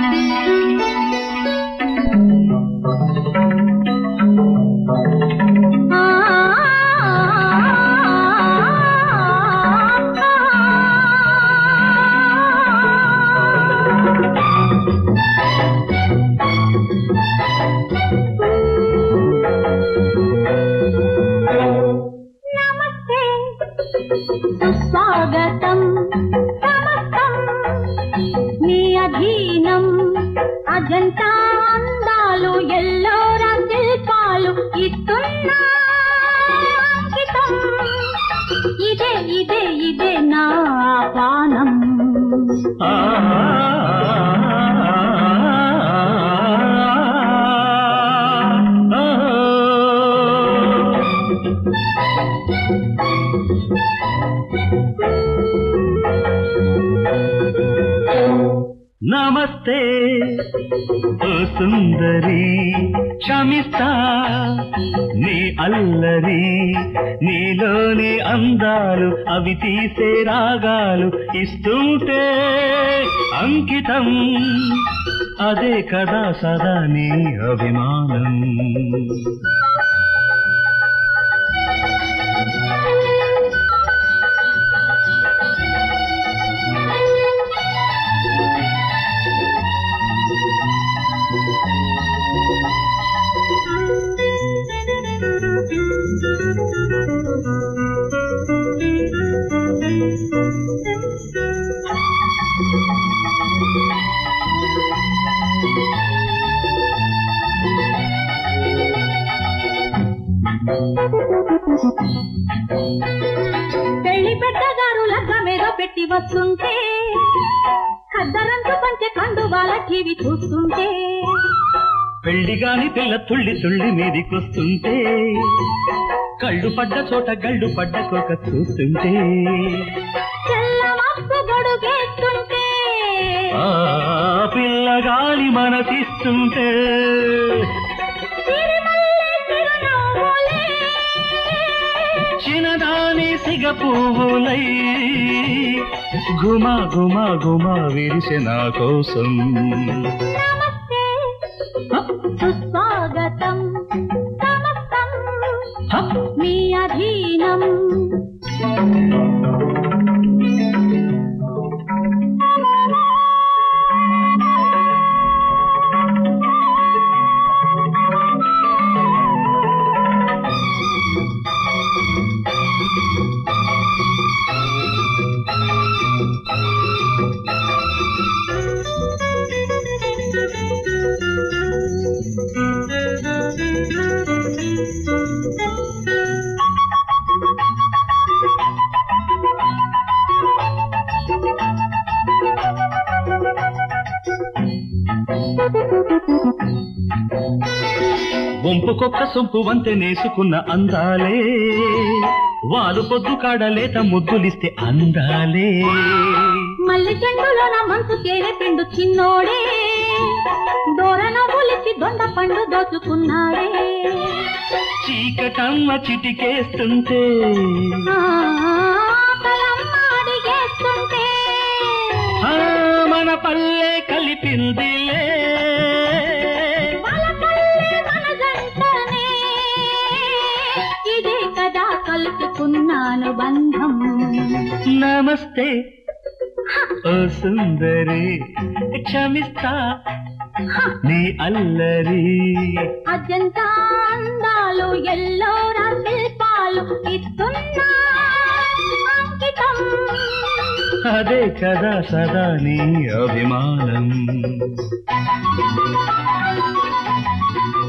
स्वागतम समस्तम नी अधीनम अजंता अंदालु एल्लोरा शिल्पालु इस्तुन्ना अंकिతం इदे इदे इदे ना आह्वाనం नमस्ते ओ सुंदरी क्षमिस्ता नी अल्लरी नीलोनी अंदालु अవి తీసే రాగాలు ఇస్తుంటే అంకితం అదే కదా సదా నీ అభిమానం పెళ్లి పెద్దగారు లగ్గమేదో పెట్టి వస్తుంటే ఖద్దరంతో పంచె కండువాల టీవీ చూస్తుంటే పెళ్లిగాని పిల్ల తుళ్ళి తుళ్ళి మీదికొస్తుంటే కళ్ళు పడ్డ చోట గళ్ళు పడ్డ కోక చూస్తుంటే చెల్లమప్పు గొడుగేస్తుంటే పిల్లగాలి మనసిస్తుంటే చిన్నదాని సిగ పువ్వులై గుమా గుమా గుమా విరిసె నా కోసం సుస్వాగతం సమస్తం మీ అధీనం వంపుకొక్క సొంపు వంతె నేసుకున్న అందాలే వారు పొద్దు కాడలేత ముద్దులిస్తే అందాలే మల్లి చెండులో నా మనసు తేనె పిండు చిన్నోడే దూరన ఒలిచి దొండ పండు దోచుకున్నాడే చీకటమ్మ చిటికేస్తుంటే అడిగేస్తుంటే మన పల్లె కలిపిందిలే ఇదే కదా కలుపుకున్నాను బంధం నమస్తే ఓ సుందరి క్షమిస్తా నీ అల్లరి అజంతా అందాలు ఎల్లోరా శిల్పాలు ఇస్తున్నా అంకితం అదే కదా సదా నీ అభిమానం